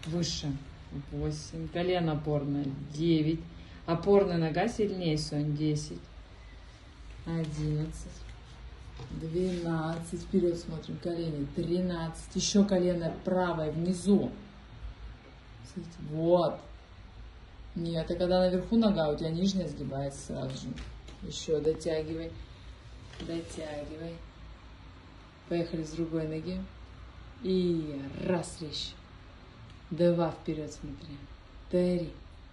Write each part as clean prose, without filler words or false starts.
Выше. 8. Колено опорное. 9. Опорная нога сильнее, Сонь. 10. 11. 12. Вперед смотрим. Колени. 13. Еще колено правое внизу. Смотрите. Вот. Нет, это когда наверху нога, у тебя нижняя сгибается сразу же. Еще дотягивай. Дотягивай. Поехали с другой ноги. И раз, речь. 2 вперед смотри. 3.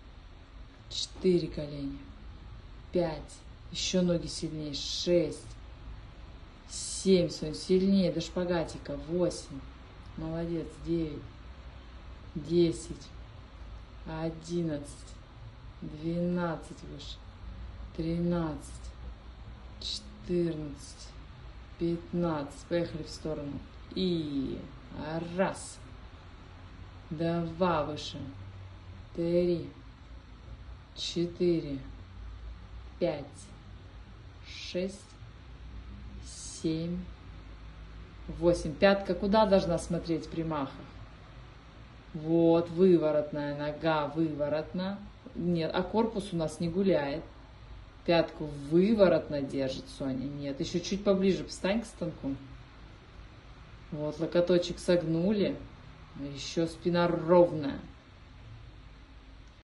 4 колени. 5. Еще ноги сильнее. 6. 7. Сильнее до шпагатика. 8. Молодец. 9. 10. 11. 12 выше. 13. 14. 15. Поехали в сторону. И раз. 2 выше. 3. 4. 5. 6. 7. 8. Пятка куда должна смотреть при махах? Вот, выворотная нога, выворотна. Нет, а корпус у нас не гуляет. Пятку выворотно держит Соня. Нет, еще чуть поближе встань к станку. Вот, локоточек согнули. Еще спина ровная.